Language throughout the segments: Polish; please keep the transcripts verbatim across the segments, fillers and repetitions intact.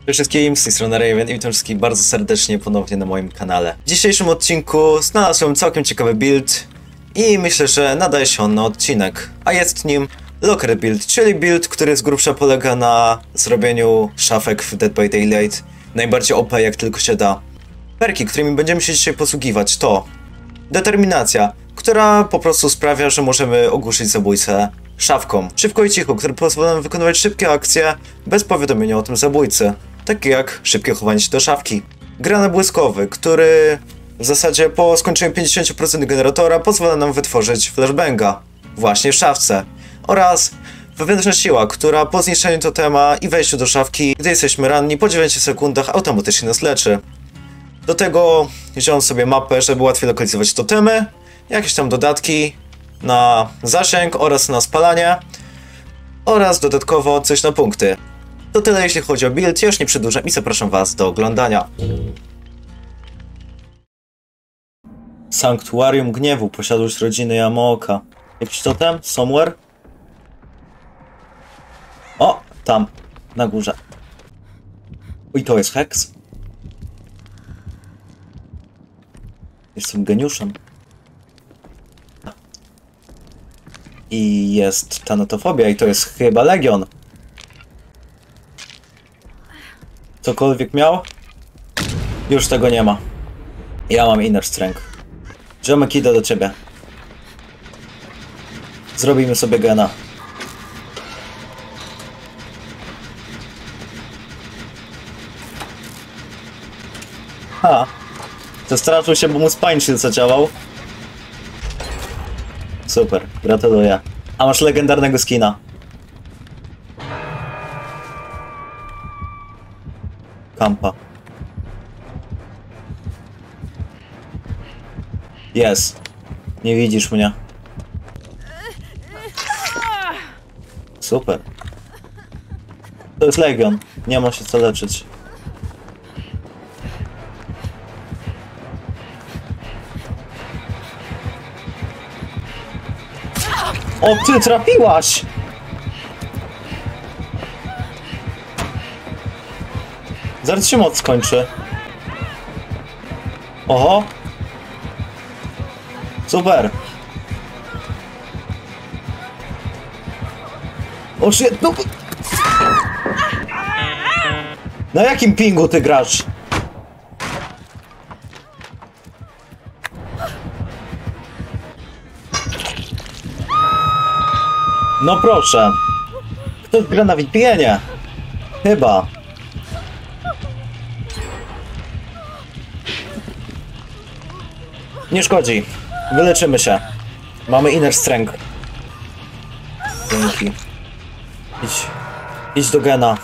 Cześć wszystkim, z tej strony Raven i witam wszystkich bardzo serdecznie ponownie na moim kanale. W dzisiejszym odcinku znalazłem całkiem ciekawy build i myślę, że nadaje się on na odcinek. A jest nim Locker Build, czyli build, który z grubsza polega na zrobieniu szafek w Dead by Daylight najbardziej O P jak tylko się da. Perki, którymi będziemy się dzisiaj posługiwać to Determinacja, która po prostu sprawia, że możemy ogłuszyć zabójcę szafką. Szybko i cicho, które pozwala nam wykonywać szybkie akcje bez powiadomienia o tym zabójcy. Takie jak szybkie chowanie się do szafki. Granat błyskowy, który w zasadzie po skończeniu pięćdziesiąt procent generatora pozwala nam wytworzyć flashbanga właśnie w szafce. Oraz wewnętrzna siła, która po zniszczeniu totema i wejściu do szafki, gdy jesteśmy ranni, po dziewięciu sekundach automatycznie nas leczy. Do tego wziąłem sobie mapę, żeby łatwiej lokalizować totemy, jakieś tam dodatki na zasięg oraz na spalanie oraz dodatkowo coś na punkty. To tyle jeśli chodzi o build, ja już nie przedłużam i zapraszam was do oglądania. Sanktuarium Gniewu, posiadłość rodziny Yamaoka. Jakiś totem? Somewhere? O! Tam, na górze. I to jest Hex. Jestem geniuszem. I jest Thanatofobia i to jest chyba Legion. Cokolwiek miał? Już tego nie ma. Ja mam Inner Strength. Ziomek, idę do ciebie. Zrobimy sobie gena. Ha! Zestraszył się, bo mu Spine Shield zadziałał. Super, gratuluję. A masz legendarnego skina. Kampa. Jest. Nie widzisz mnie. Super. To jest Legion. Nie ma się co leczyć. O, ty trafiłaś! Zaraz się moc skończy. Oho. Super. O shit, no... Na jakim pingu ty grasz? No proszę. Ktoś gra na V P N ie? Chyba. Nie szkodzi. Wyleczymy się. Mamy Inner Strength. Dzięki. Idź. Idź do gena.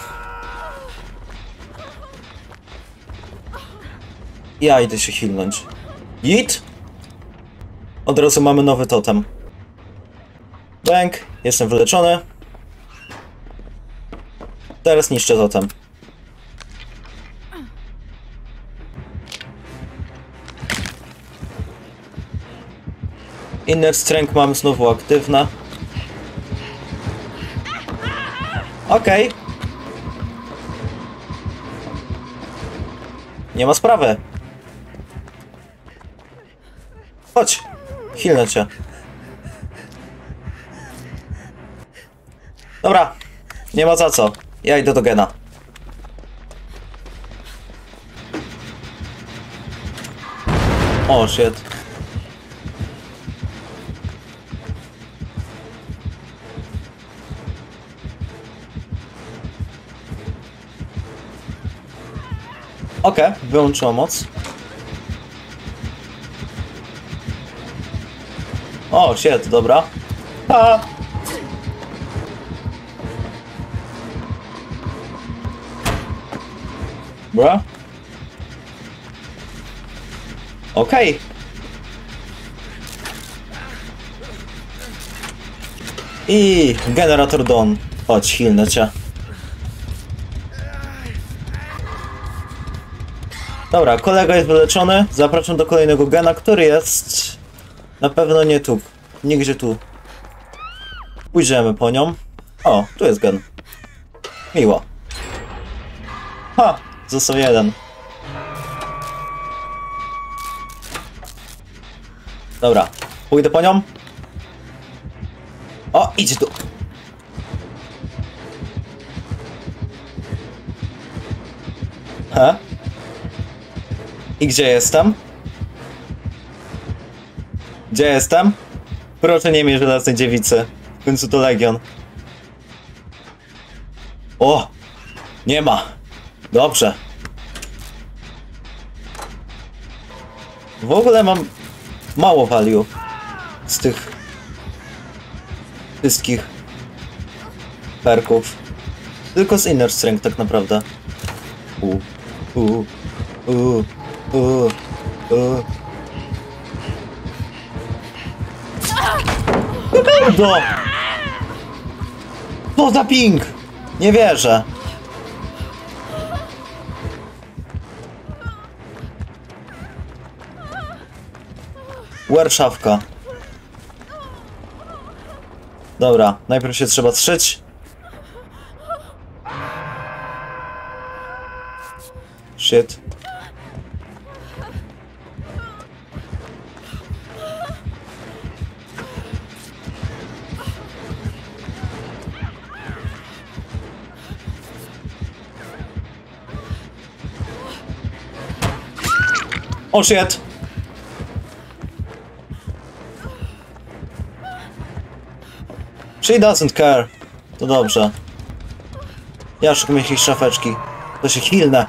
Ja idę się healnąć. Jit? Od razu mamy nowy totem. Bang. Jestem wyleczony. Teraz niszczę totem. Inner Strength mam znowu aktywne. Okej. Okay. Nie ma sprawy. Chodź. Healnę cię. Dobra. Nie ma za co. Ja idę do gena. O, shit. Okej, okay, wyłączyła moc. O, shit, dobra. Ha! Bra? Okej. Okay. I generator Dawn. Chodź, healnę cię. Dobra, kolega jest wyleczony. Zapraszam do kolejnego gena, który jest... Na pewno nie tu. Nigdzie tu. Pójdziemy po nią. O, tu jest gen. Miło. Ha! Został jeden. Dobra, pójdę po nią. O, idzie tu. He? I gdzie jestem? Gdzie jestem? Proszę nie mieć żelaznej dziewicy. W końcu to Legion. O! Nie ma. Dobrze. W ogóle mam mało value z tych wszystkich perków. Tylko z Inner Strength tak naprawdę. U, u, u, u, u. No! Co za ping! Nie wierzę. Werszawka. Dobra, najpierw się trzeba strzyć. Shit. Oh shit. She doesn't care. To dobrze. Ja szukam jakiejś szafeczki. To się hilnę.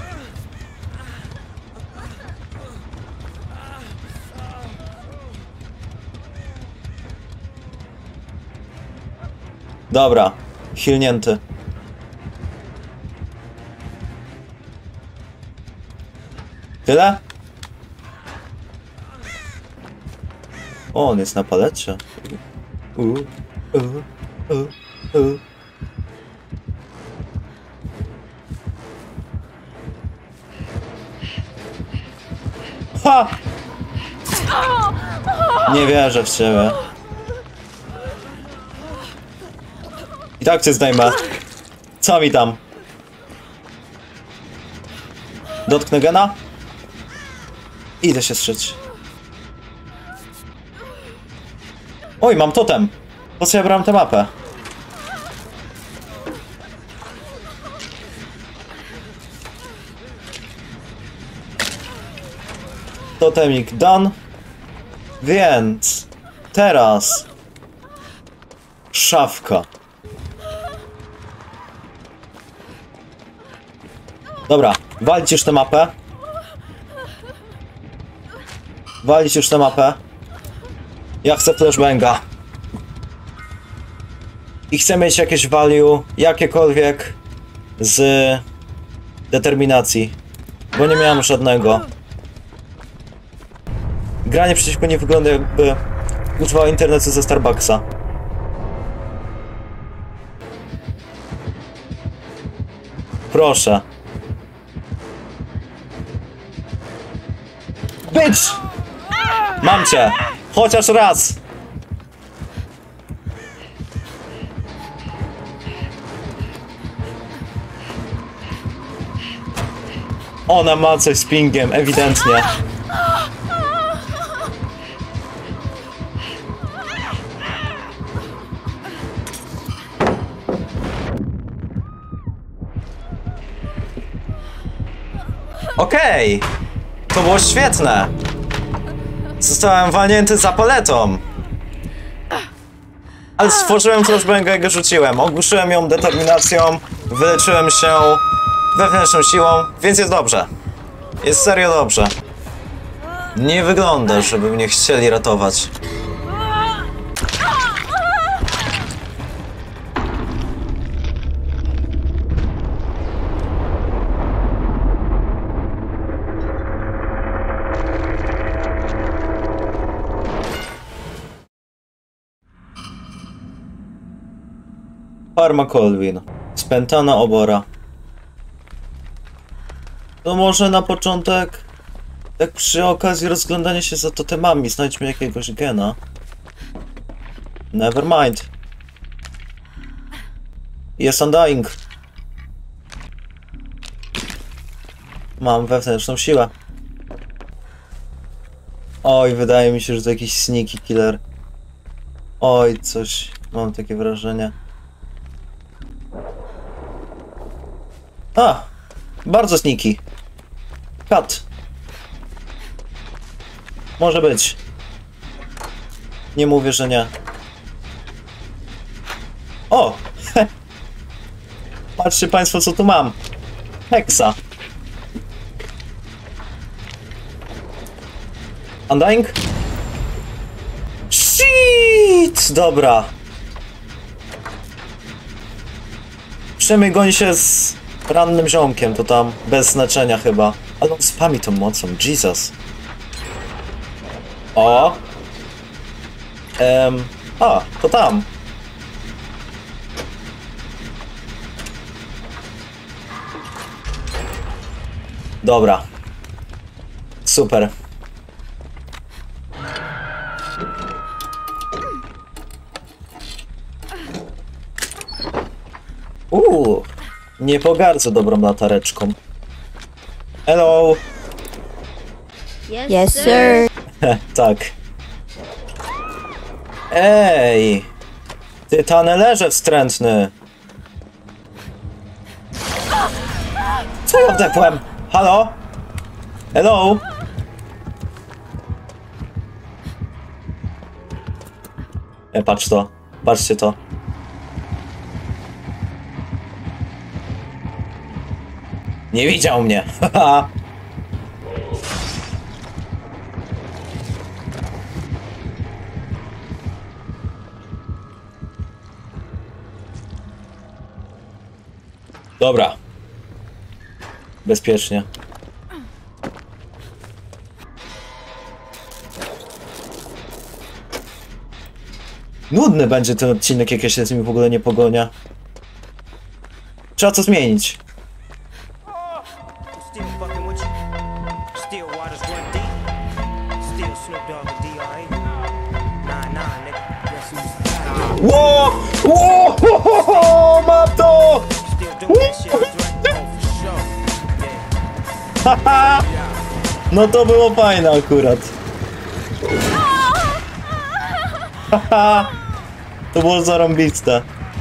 Dobra. Hilnięty. Tyle? O, on jest na palecie. U, u, u, u. Ha! Nie wierzę w ciebie. I tak cię zdejmę. Co mi tam? Dotknę gena? Idę się strzyć. Oj, mam totem. Po co ja brałem tę mapę? Totemik done. Więc teraz szafka. Dobra, walić już tę mapę. Walić już tę mapę. Ja chcę flashbanga. I chcę mieć jakieś value, jakiekolwiek z determinacji. Bo nie miałem żadnego. Granie przeciwko nie wygląda, jakby używała internetu ze Starbucksa. Proszę. Bitch! Mam cię! Chociaż raz! Ona ma coś z pingiem, ewidentnie. Okej! Okay. To było świetne! Zostałem walnięty za paletą! Ale stworzyłem flashbanga i go rzuciłem. Ogłuszyłem ją determinacją, wyleczyłem się wewnętrzną siłą, więc jest dobrze. Jest serio dobrze. Nie wygląda, żeby mnie chcieli ratować. Farma Colvin. Spętana obora. To może na początek, tak przy okazji rozglądania się za totemami, znajdźmy jakiegoś gena. Never mind. Jest undying. Mam wewnętrzną siłę. Oj, wydaje mi się, że to jakiś sneaky killer. Oj, coś... Mam takie wrażenie. A! Bardzo sneaky. Cut. Może być. Nie mówię, że nie. O! Patrzcie państwo, co tu mam. Hexa. Undying? Shit! Dobra. Przynajmniej goni się z rannym ziomkiem, to tam bez znaczenia chyba. Ale on spami tą mocą, Jesus. O! Ehm... A, to tam. Dobra. Super. Uuu, nie pogardzę dobrą latareczką. Hello! Yes, yes sir. Tak. Ej! Ty tanelerze wstrętny! Co ja wdepłem? Halo? Hello? E, patrz to. Patrzcie to. Nie widział mnie! Haha! Dobra. Bezpiecznie. Nudny będzie ten odcinek, jak ja się z nim w ogóle nie pogonię. Trzeba to zmienić. Ło! Ło! Ho, ho, ho, mam to! Haha! No to było fajne akurat. Haha! To było zarąbiste.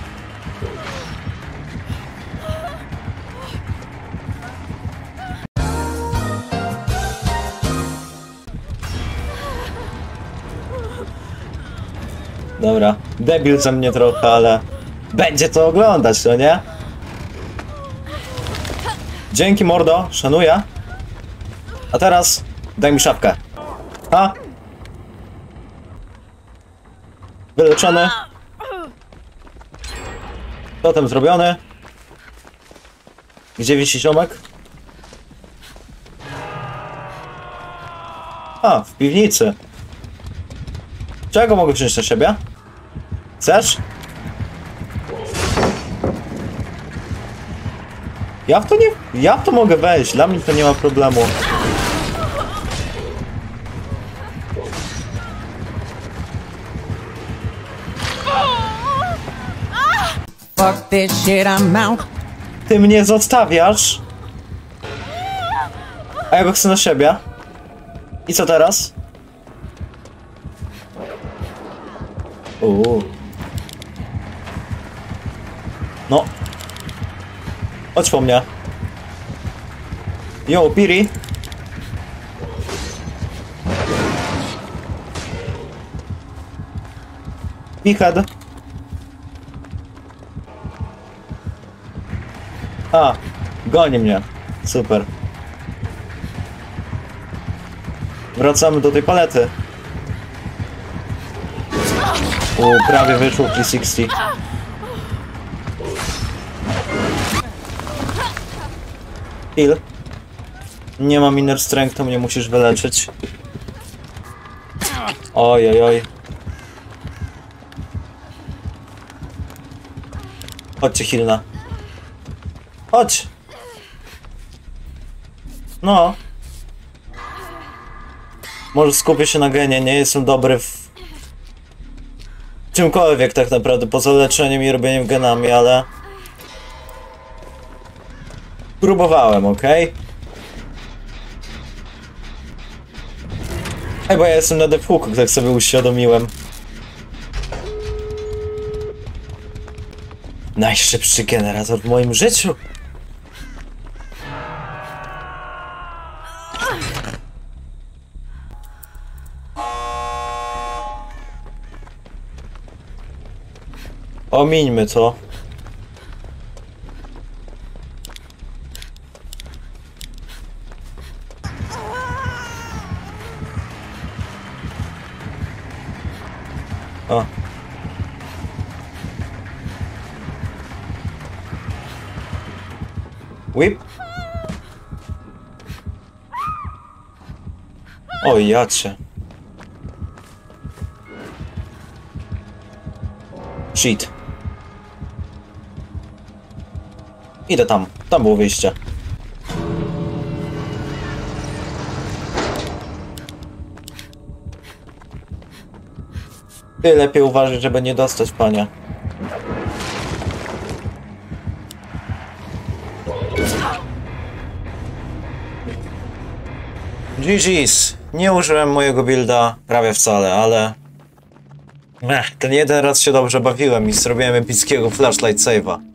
Dobra, debil ze mnie trochę, ale będzie to oglądać, to nie? Dzięki mordo, szanuję. A teraz daj mi szapkę. A? Wyleczony. Totem zrobiony. Gdzie wisi ziomek? A, w piwnicy. Czego mogę wziąć na siebie? Chcesz? Ja w to nie... Ja w to mogę wejść, dla mnie to nie ma problemu. Fuck this shit, I'm out. Ty mnie zostawiasz? A ja go chcę na siebie. I co teraz? Uuu. No. Chodź po mnie. Yo, Piri. Pichad. A, goni mnie. Super. Wracamy do tej palety. U, prawie wyszło P sześćdziesiąt. Heal. Nie mam inner strength, to mnie musisz wyleczyć. Oj, oj, oj. Chodźcie, Hilna. Chodź! No. Może skupię się na genie, nie jestem dobry w... czymkolwiek tak naprawdę, poza leczeniem i robieniem genami, ale... Próbowałem, okej? Okay? Chyba ja jestem na defuku, tak sobie uświadomiłem. Najszybszy generator w moim życiu. Omińmy to. O. Whip. O jacie. Shit. Idę tam. Tam było wyjście. Ty lepiej uważaj, żeby nie dostać pania. G G's. Nie użyłem mojego builda prawie wcale, ale... Ech, ten jeden raz się dobrze bawiłem i zrobiłem epickiego flashlight save'a.